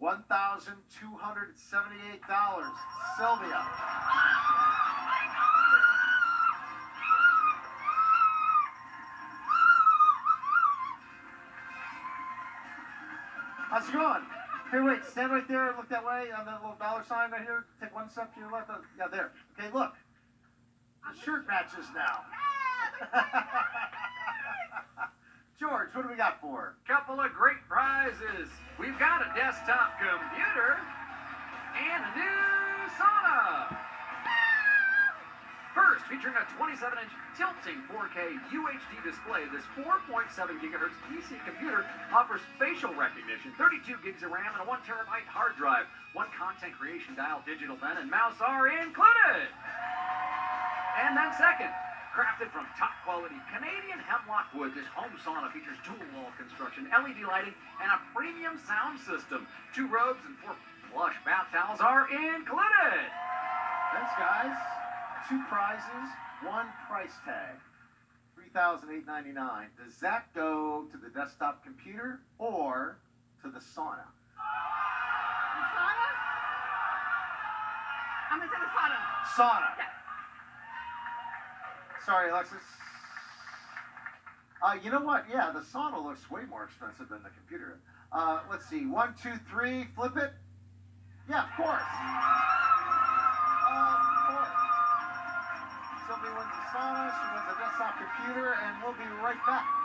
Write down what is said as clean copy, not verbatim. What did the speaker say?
$1,278. Sylvia. How's it going? Here, wait, stand right there, look that way, on that little dollar sign right here. Take one step to your left. Yeah, there. Okay, look. The shirt matches now. George, what do we got for her? Couple of great prizes. We've got a desktop computer and a new sauna. First, featuring a 27-inch tilting 4K UHD display, this 4.7 gigahertz PC computer offers facial recognition, 32 gigs of RAM, and a 1 terabyte hard drive. One content creation dial, digital pen, and mouse are included. And then second, crafted from top-quality Canadian hemlock wood, this home sauna features dual-wall construction, LED lighting, and a premium sound system. 2 robes and 4 plush bath towels are included. Thanks, guys. 2 prizes, 1 price tag. $3,899. Does that go to the desktop computer or to the sauna? The sauna? I'm going to the sauna. Sauna. Yeah. Sorry, Alexis. You know what? Yeah, the sauna looks way more expensive than the computer. Let's see. 1, 2, 3. Flip it. Yeah, of course. Sylvia wins the sauna. She wins the desktop computer, and we'll be right back.